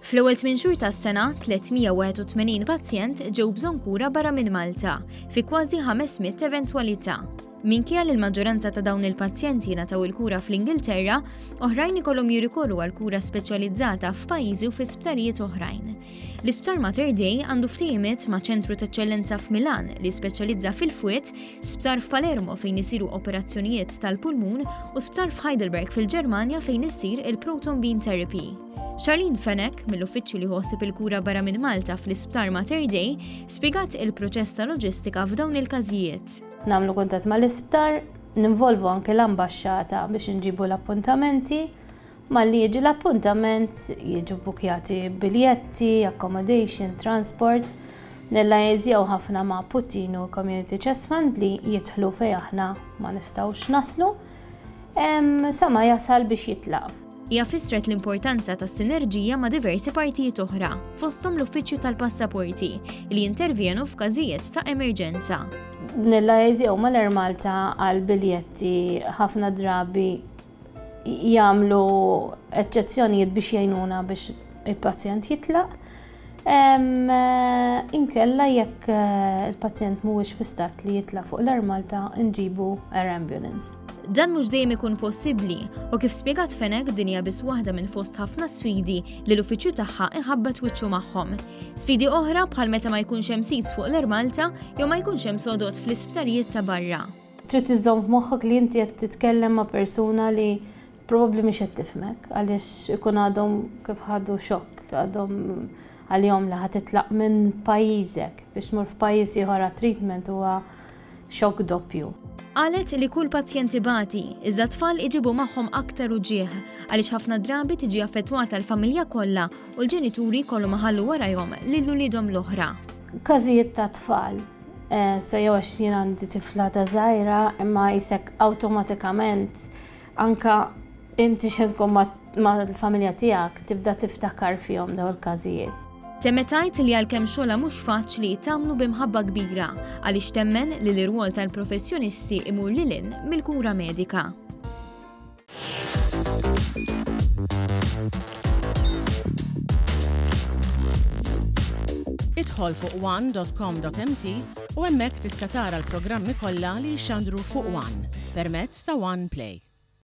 Fl-ewwel 8 xhur tas-sena, 381 pazjent ġew bżonn kura barra minn Malta, fi kważi 500 eventwalità. Minkejja li l-maġġoranza ta' dawn il-pazjenti jingħataw il-kura fl-Ingilterra, oħrajn ikollhom jirrikorru għal kura speċjalizzata f'pajjiżi u fi sptarijiet oħrajn. L-Isptar Mater Dei għandu ftehimiet ma' ċentru ta' eċċellenza f'Milan li speċjalizza fil-fwiet, sptar f'Palermo fejn isiru operazzjonijiet tal-pulmun u sptar f'Heidelberg fil-Ġermanja fejn issir il-proton beam therapy. Charlene Fenech, mill-uffiċċju li ħossib il-kura barra minn Malta fl-Isptar Mater Dei, spjegat il-proċess ta' loġistika f'dawn il-każijiet. Namlu kuntatt mal-isptar, ninvolvu anke l-ambaxxata biex inġibu l-appuntamenti, malli jiġi l-appuntament jiġu bukjati biljetti, accommodation, transport, nella jeżjew ħafna ma' Putin u Community Chest Fund li jidħlu fej aħna ma nistgħux naslu, sama jasal biex jitlaq. Hija fissret l-importanza tas sinerġija ma' diversi partijiet oħra, fosthom l-Uffiċċju tal-Passaporti li jintervjenu f'każijiet ta' emerġenza. Nella jeżjew mal-Air Malta għal biljetti ħafna drabi jagħmlu eċċezzjonijiet biex jgħinuna biex il-pazjent jitlaq. Inkella jekk il-pazjent mhuwiex fi stat li jitlaq fuq l-Air Malta nġibu Air Ambulance. Dan mhux dejjem ikun possibbli u kif spjegat Fenech din hija biss waħda minn fost ħafna sfidi li l-uffiċċju tagħha iħabbat wiċċu magħhom. Sfidi oħra bħal meta ma jkunx hemm sits fuq l-Air Malta jew ma jkunx hemm sodod fl-isptarijiet ta' barra. Trid iżżomm f'moħħok li inti qed titkellem ma' persuna li probabbli mhix qed tifhmek għaliex ikun għadhom kif ħadu xokk, għadhom għalihom li ħad titlaq minn pajjiżek biex tmur f'pajjiż ieħor treatment huwa xokk doppju. Qalet li kull pazjent ibati, iżda tfal iġibu magħhom aktar uġieħ għaliex ħafna drabi tiġi affettwata l-familja kollha u l-ġenituri kollu maħallu warajhom lil uliedhom l-oħra. Każijiet ta' tfal, se jew għax jien għandi tifla ta' żgħira imma jisek awtomatikament anka inti x'edkom mal-familja tiegħek tibda tiftakar fihom dawn il-każijiet. Temmetajt li għalkemm xogħla mhux faċli tagħmlu b'imħabba kbira għaliex temmen li l-irwol tal-professjonisti imur lilin mill-kura medika. Idħol fuq one.com.mt u hemmhekk tista' tara l-programmi kollha li jxandru fuq One permezz ta' One Play.